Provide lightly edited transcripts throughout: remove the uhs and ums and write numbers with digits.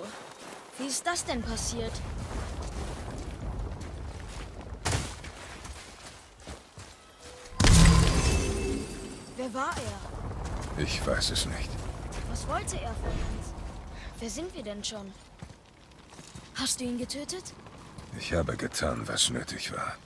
wie ist das denn passiert? Wer war er? Ich weiß es nicht. Was wollte er von uns? Wer sind wir denn schon? Hast du ihn getötet? Ich habe getan, was nötig war.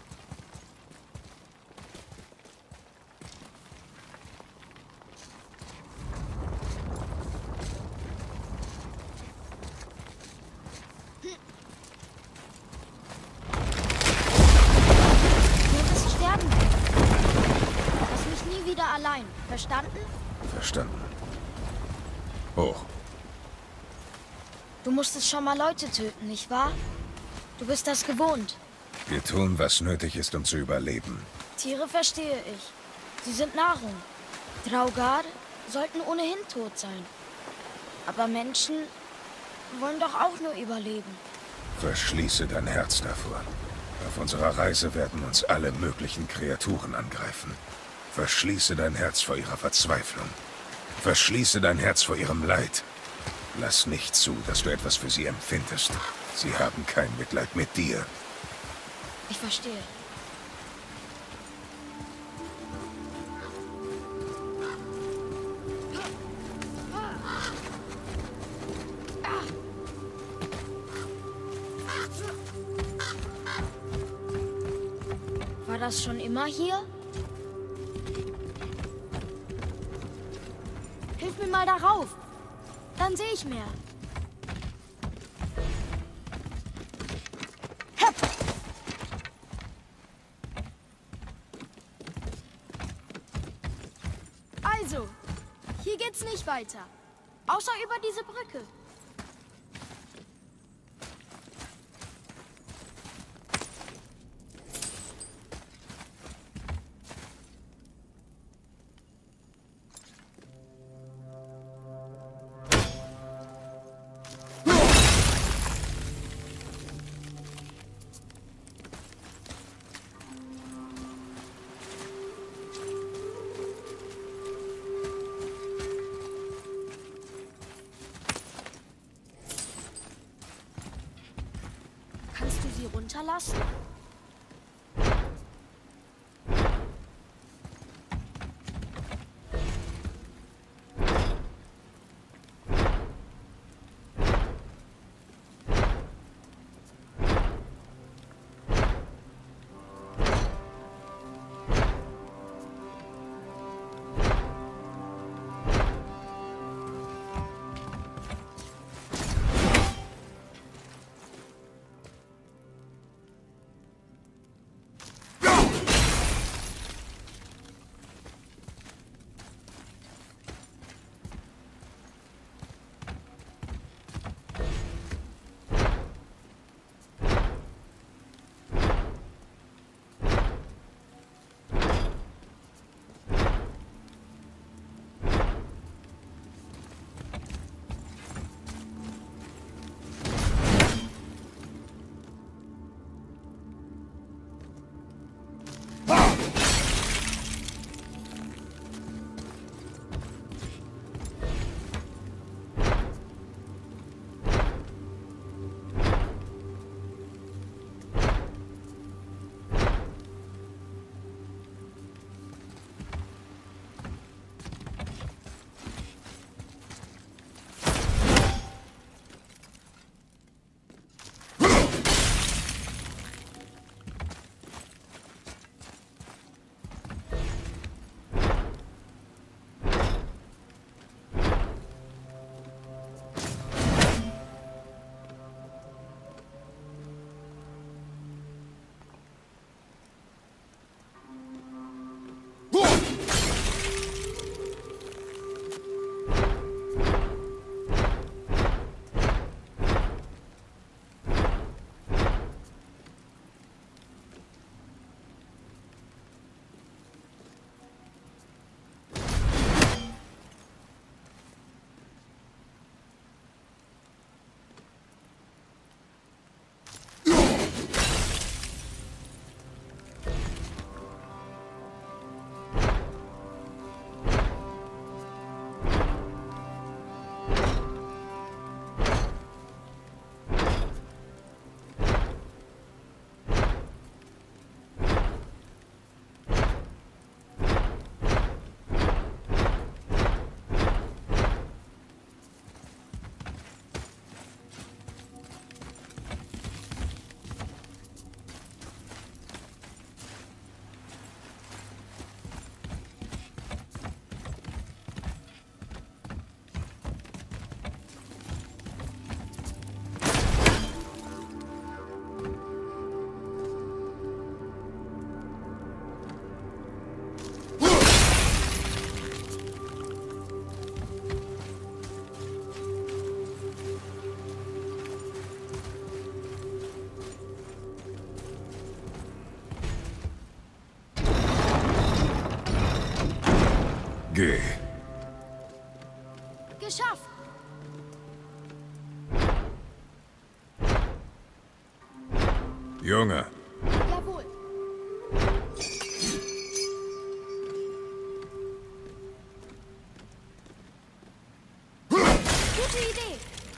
Allein. Verstanden? Verstanden. Hoch. Du musstest schon mal Leute töten, nicht wahr? Du bist das gewohnt. Wir tun, was nötig ist, um zu überleben. Tiere verstehe ich. Sie sind Nahrung. Draugr sollten ohnehin tot sein. Aber Menschen wollen doch auch nur überleben. Verschließe dein Herz davor. Auf unserer Reise werden uns alle möglichen Kreaturen angreifen. Verschließe dein Herz vor ihrer Verzweiflung. Verschließe dein Herz vor ihrem Leid. Lass nicht zu, dass du etwas für sie empfindest. Sie haben kein Mitleid mit dir. Ich verstehe. War das schon immer hier? Hilf mir mal darauf. Dann sehe ich mehr. Hepp. Also, hier geht's nicht weiter. Außer über diese Brücke. Kannst du sie runterlassen? Geh. Geschafft! Junge. Jawohl. Gute Idee.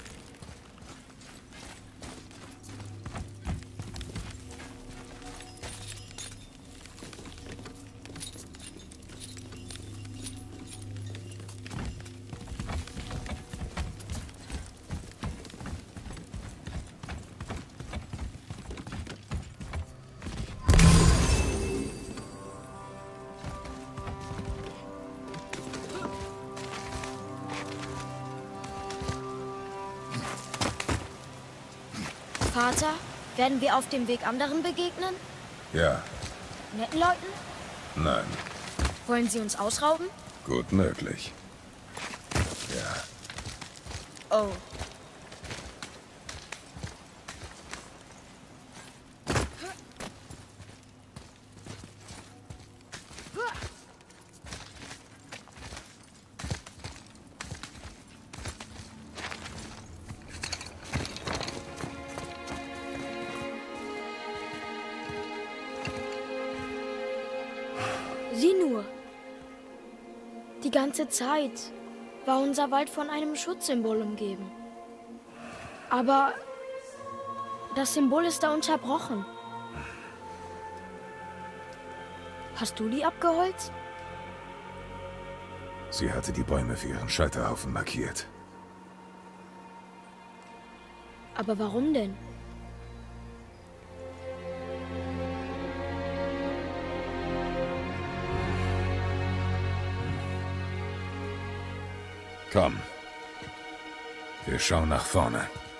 Vater, werden wir auf dem Weg anderen begegnen? Ja. Netten Leuten? Nein. Wollen sie uns ausrauben? Gut möglich. Ja. Oh. Sieh nur. Die ganze Zeit war unser Wald von einem Schutzsymbol umgeben. Aber das Symbol ist da unterbrochen. Hast du die abgeholzt? Sie hatte die Bäume für ihren Scheiterhaufen markiert. Aber warum denn? Komm. Wir schauen nach vorne.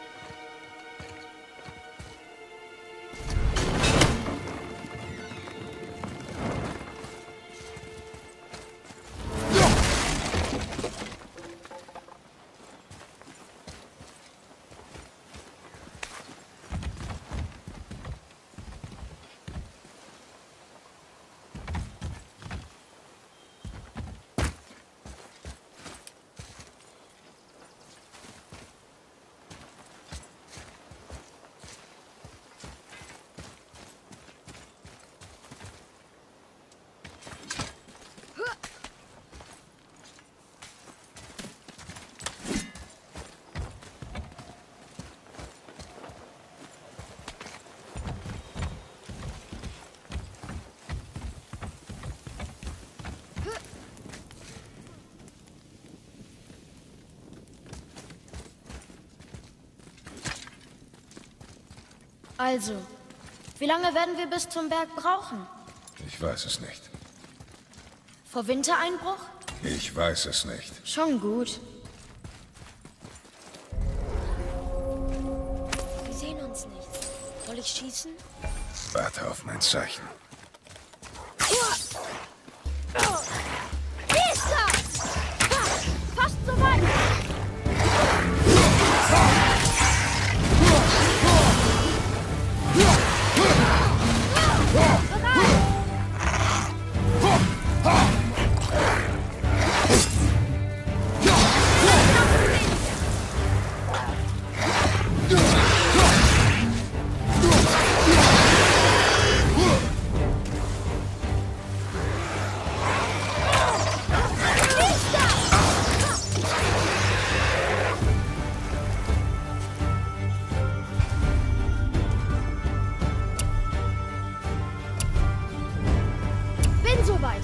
Also, wie lange werden wir bis zum Berg brauchen? Ich weiß es nicht. Vor Wintereinbruch? Ich weiß es nicht. Schon gut. Sie sehen uns nicht. Soll ich schießen? Warte auf mein Zeichen. Wie ist das? Fast so weit. Soweit.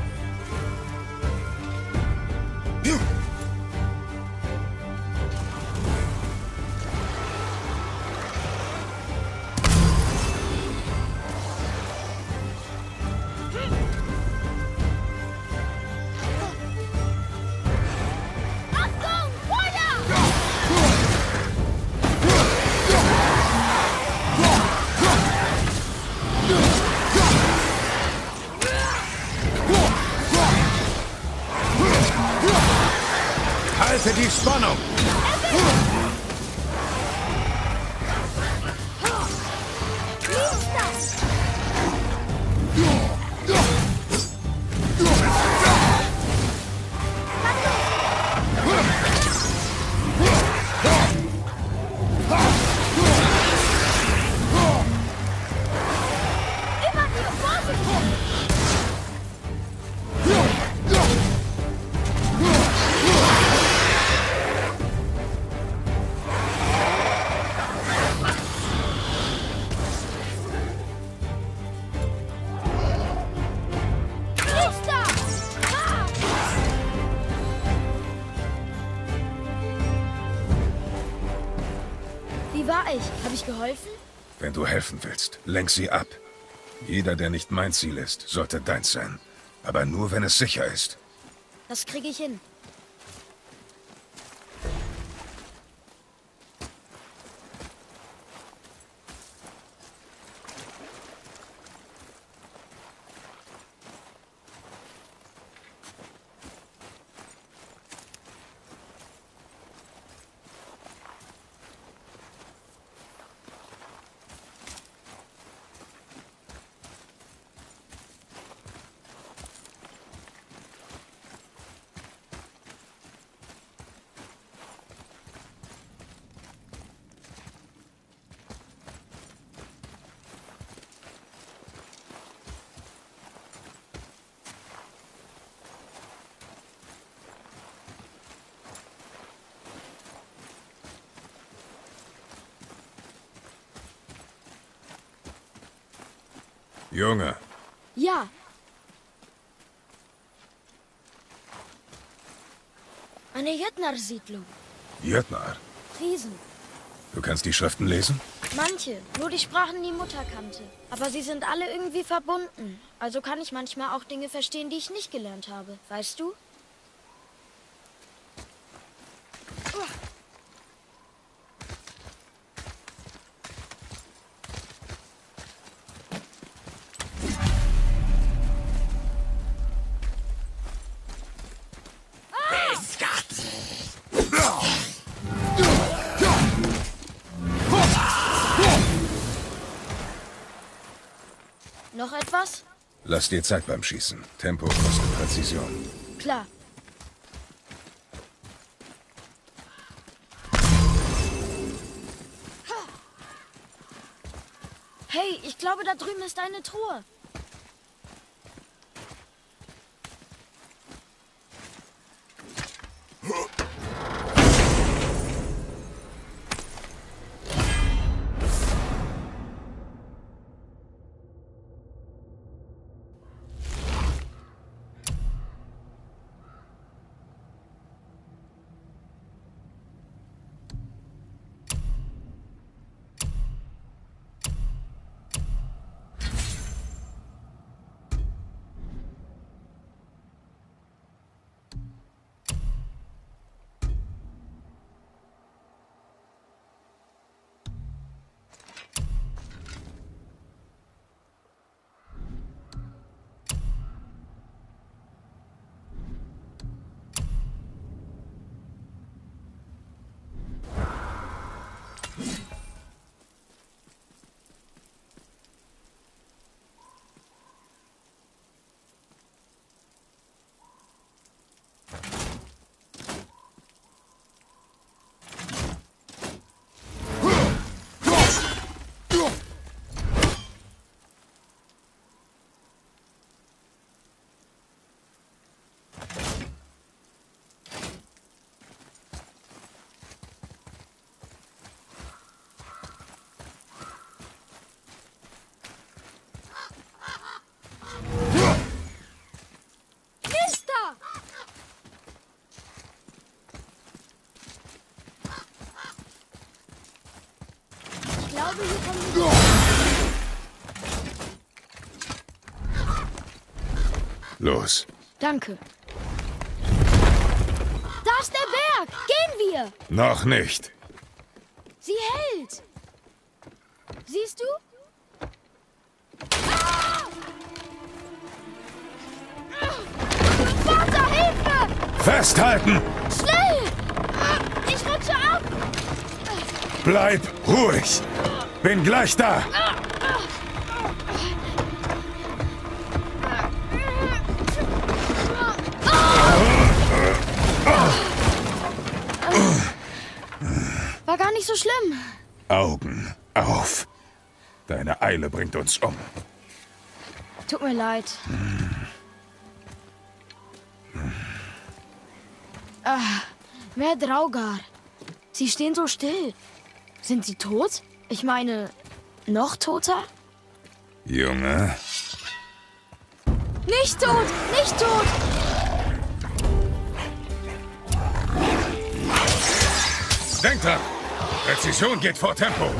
Achtung, Feuer! Halte die Spannung! Wie ist das? Wie war ich? Habe ich geholfen? Wenn du helfen willst, lenk sie ab. Jeder, der nicht mein Ziel ist, sollte deins sein. Aber nur, wenn es sicher ist. Das kriege ich hin. Junge. Ja. Eine Jötnar-Siedlung. Jötnar? Riesen. Du kannst die Schriften lesen? Manche. Nur die Sprachen, die Mutter kannte. Aber sie sind alle irgendwie verbunden. Also kann ich manchmal auch Dinge verstehen, die ich nicht gelernt habe. Weißt du? Noch etwas? Lass dir Zeit beim Schießen. Tempo kostet Präzision. Klar. Hey, ich glaube, da drüben ist eine Truhe. Los. Danke. Da ist der Berg! Gehen wir! Noch nicht. Sie hält! Siehst du? Vater, Hilfe! Festhalten! Schnell! Ich rutsche ab! Bleib ruhig! Bin gleich da! War gar nicht so schlimm. Augen auf. Deine Eile bringt uns um. Tut mir leid. Mehr Draugar. Sie stehen so still. Sind sie tot? Ich meine, noch toter? Junge. Nicht tot! Nicht tot! Denk dran! Präzision geht vor Tempo.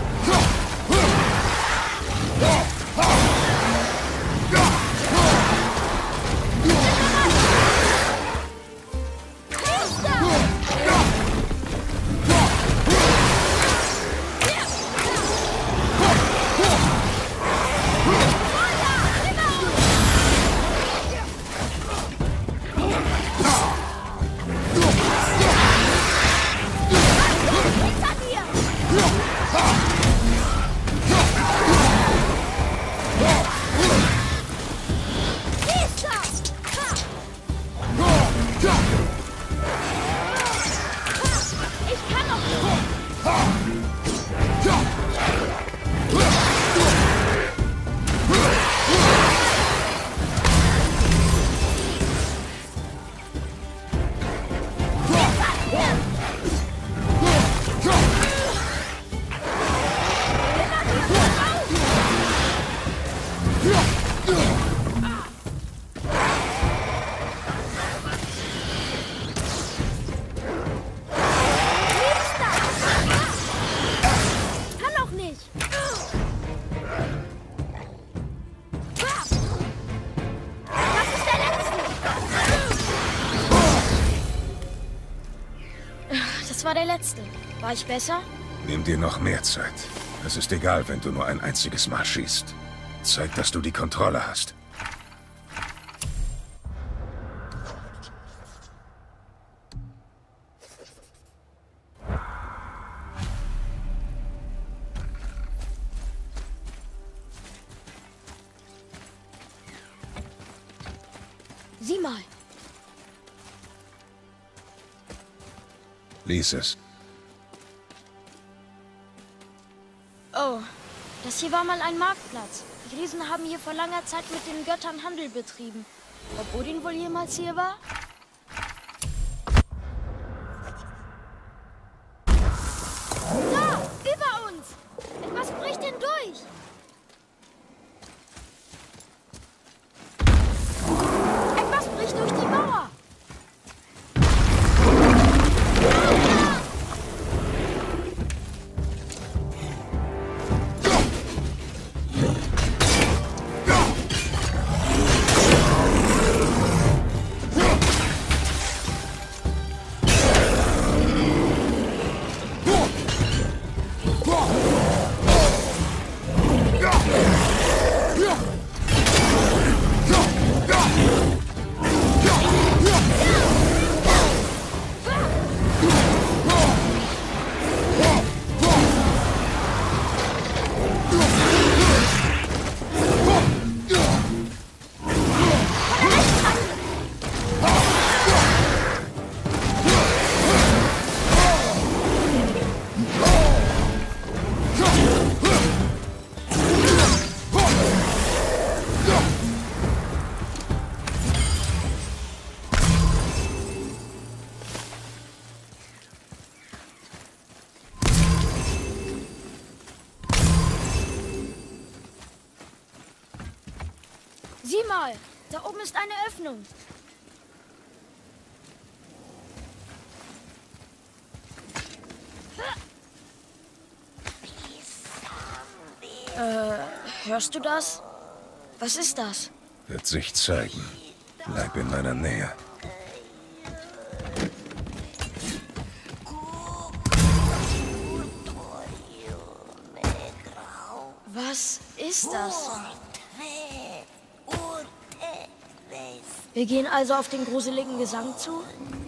Das war der letzte. War ich besser? Nimm dir noch mehr Zeit. Es ist egal, wenn du nur ein einziges Mal schießt. Zeig, dass du die Kontrolle hast. Sieh mal. Lies es. Oh, das hier war mal ein Marktplatz. Die Riesen haben hier vor langer Zeit mit den Göttern Handel betrieben. Ob Odin wohl jemals hier war? Da, über uns! Etwas bricht hindurch! Etwas bricht durch die Mauer! Sieh mal, da oben ist eine Öffnung. Hörst du das? Was ist das? Wird sich zeigen. Bleib in meiner Nähe. Was ist das? Wir gehen also auf den gruseligen Gesang zu?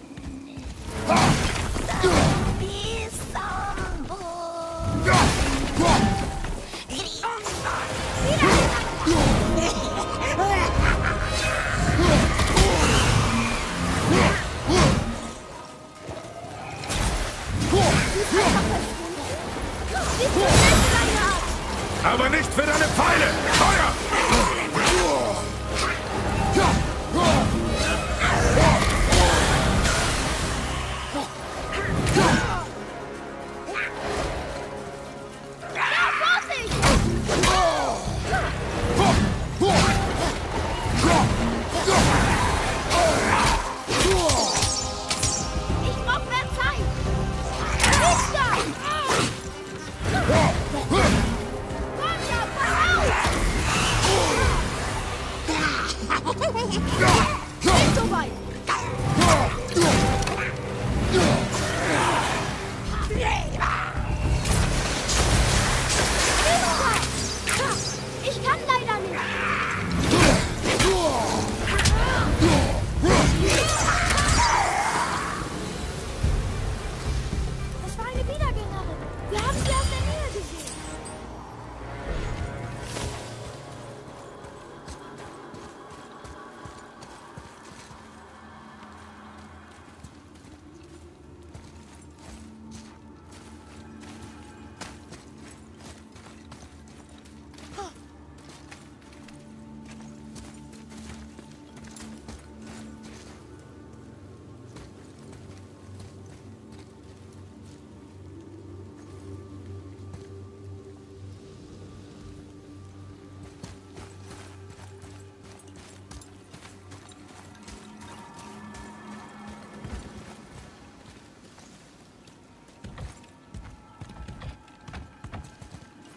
Aber nicht für deine Pfeile! Feuer!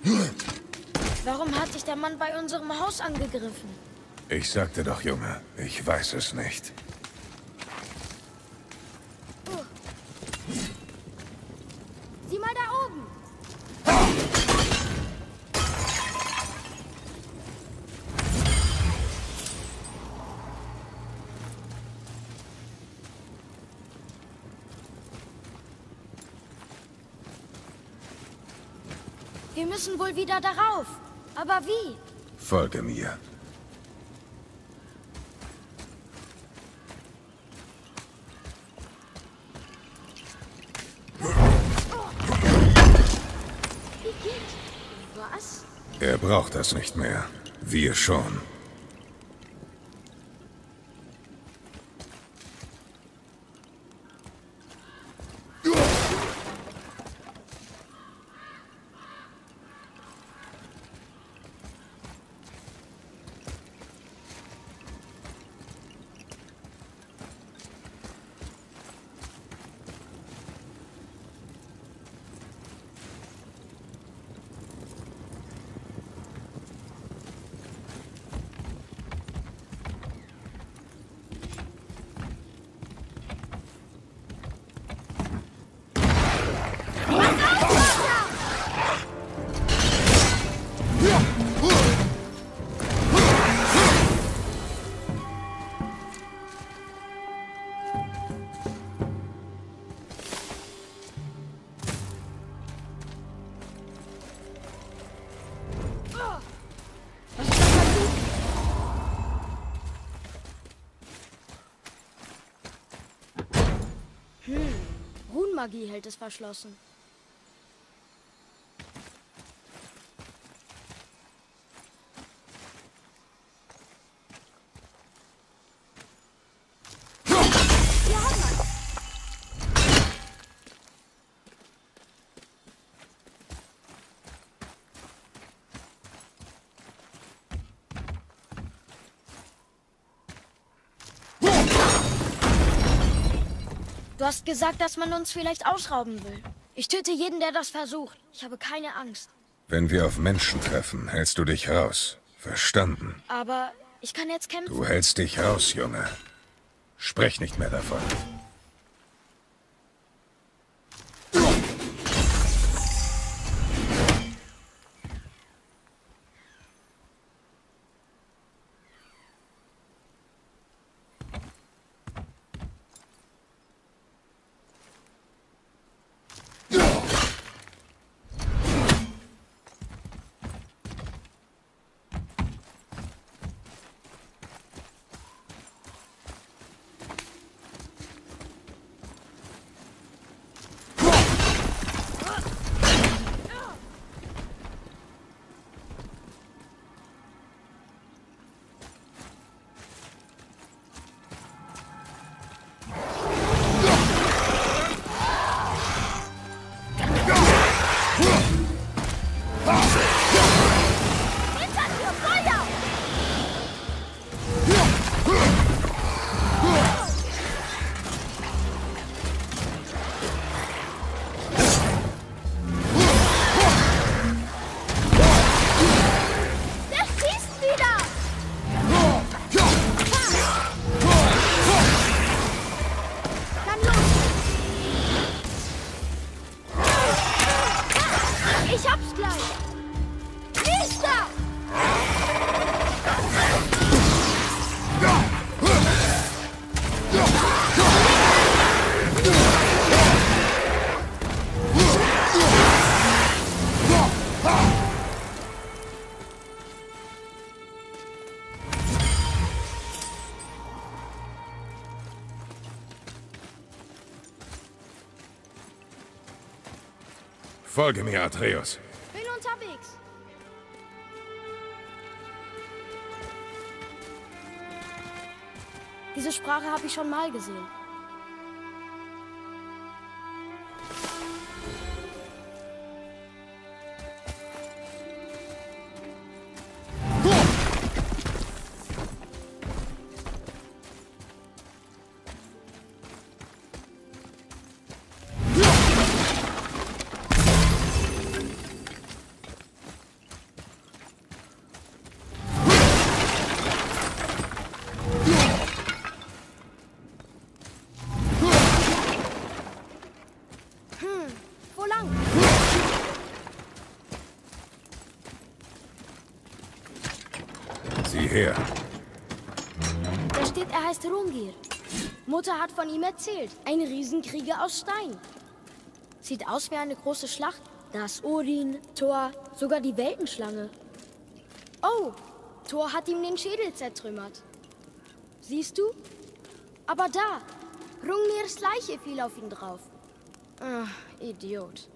Warum hat dich der Mann bei unserem Haus angegriffen? Ich sagte doch, Junge, ich weiß es nicht. Sieh mal da oben. Wir müssen wohl wieder darauf. Aber wie? Folge mir. Was? Er braucht das nicht mehr. Wir schon. Runenmagie hält es verschlossen. Du hast gesagt, dass man uns vielleicht ausrauben will. Ich töte jeden, der das versucht. Ich habe keine Angst. Wenn wir auf Menschen treffen, hältst du dich raus. Verstanden? Aber ich kann jetzt kämpfen. Du hältst dich raus, Junge. Sprech nicht mehr davon. Folge mir, Atreus. Bin unterwegs. Diese Sprache habe ich schon mal gesehen. her? Da steht, er heißt Rungir. Mutter hat von ihm erzählt. Ein Riesenkrieger aus Stein. Sieht aus wie eine große Schlacht. Da ist Odin, Thor, sogar die Weltenschlange. Oh, Thor hat ihm den Schädel zertrümmert. Siehst du? Aber da, Hrungners Leiche fiel auf ihn drauf. Ach, Idiot.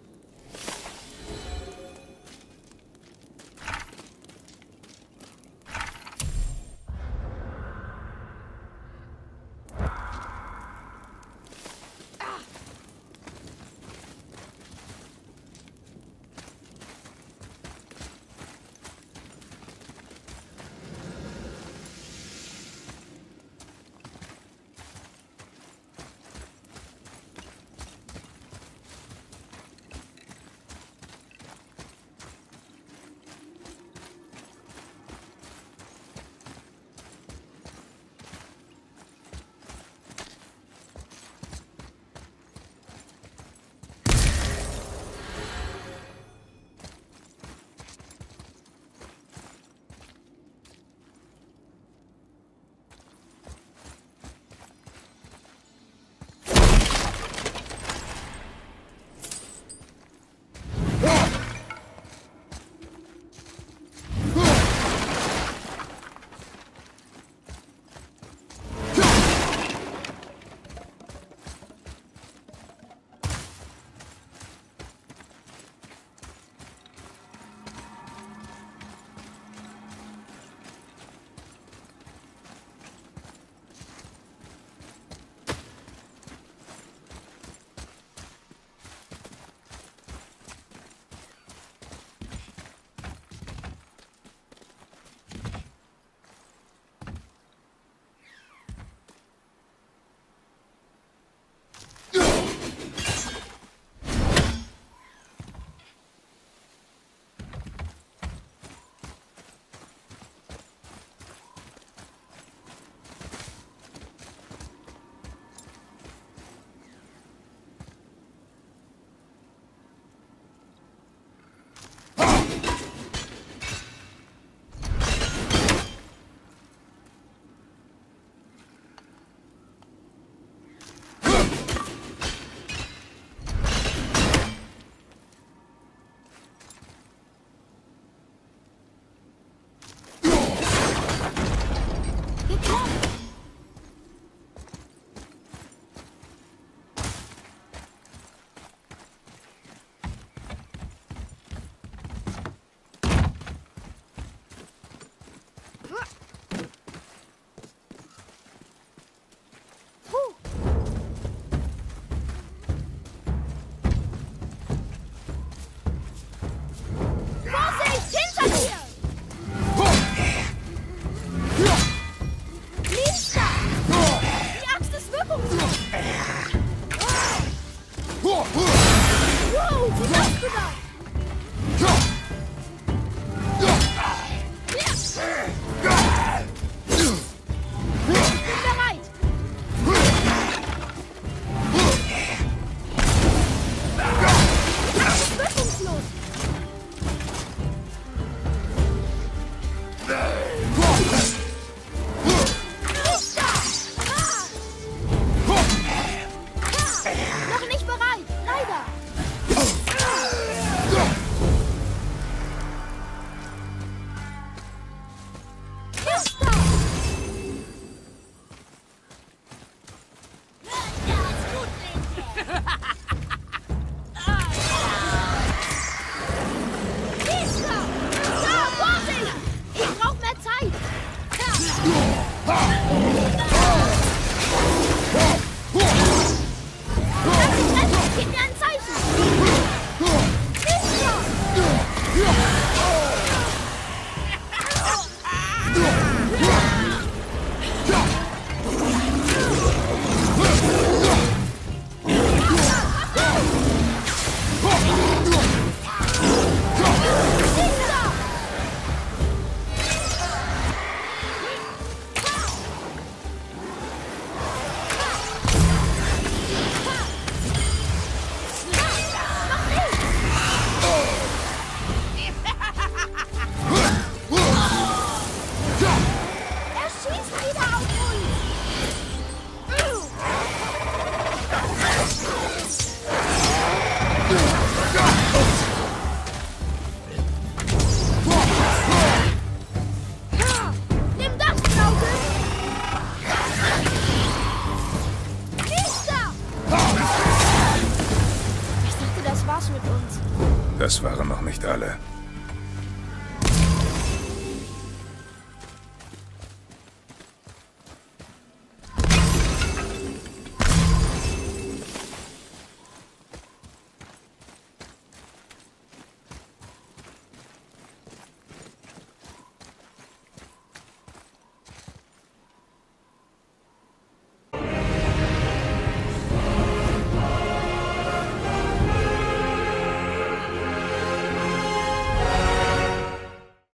Das waren noch nicht alle.